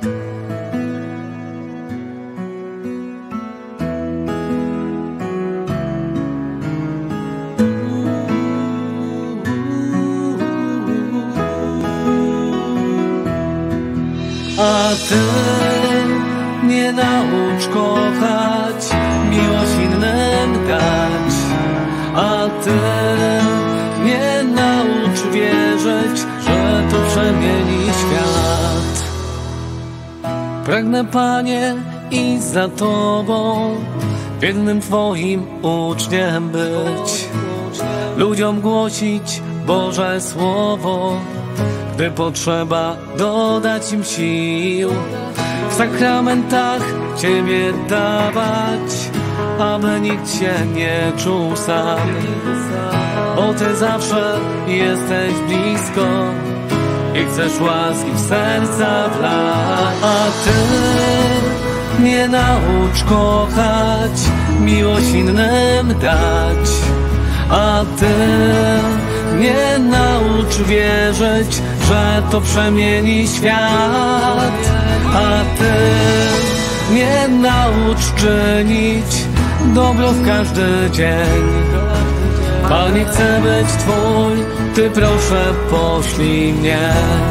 A ty mnie naucz kochać, miłość innym dać. A ty mnie naucz wierzyć, że to przemieni świat. Pragnę, Panie, iść za Tobą, wiernym Twoim uczniem być, ludziom głosić Boże Słowo, gdy potrzeba dodać im sił, w sakramentach Ciebie dawać, aby nikt się nie czuł sam, bo Ty zawsze jesteś blisko i chcesz łaski w serca wlać. A Ty mnie naucz kochać, miłość innym dać. A Ty mnie naucz wierzyć, że to przemieni świat. A Ty mnie naucz czynić dobro w każdy dzień. Panie, chcę być Twój, Ty proszę poślij mnie.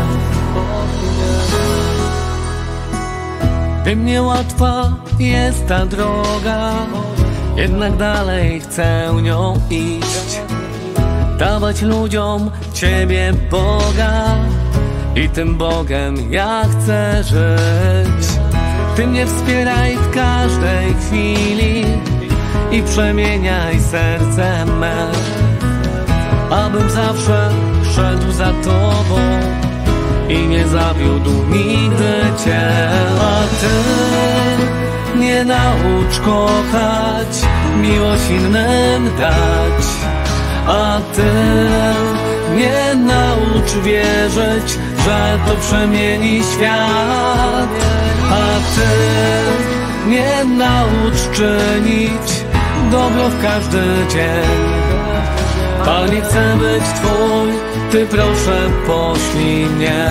Wiem, niełatwa jest ta droga, jednak dalej chcę nią iść, dawać ludziom Ciebie, Boga, i tym Bogiem ja chcę żyć. Ty mnie wspieraj w każdej chwili i przemieniaj serce me, abym zawsze szedł za Tobą i nie zawiódł nigdy Cię. A Ty mnie naucz kochać, miłość innym dać. A Ty mnie naucz wierzyć, że to przemieni świat. A Ty mnie naucz czynić dobro w każdy dzień. Panie, chcę być Twój, Ty proszę poślij mnie.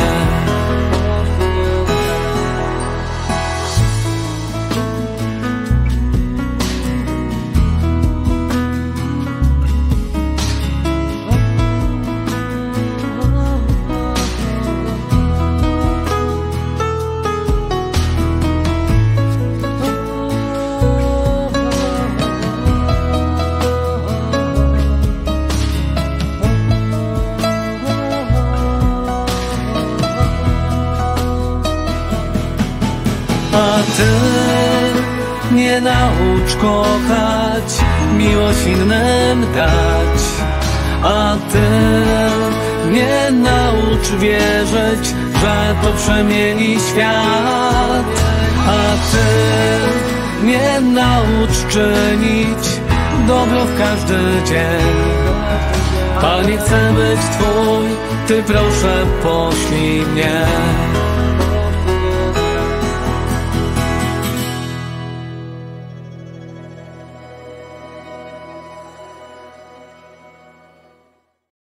A Ty mnie naucz kochać, miłość innym dać. A Ty mnie naucz wierzyć, że to przemieni świat. A Ty mnie naucz czynić dobro w każdy dzień. Panie, chcę być Twój, Ty proszę poślij mnie.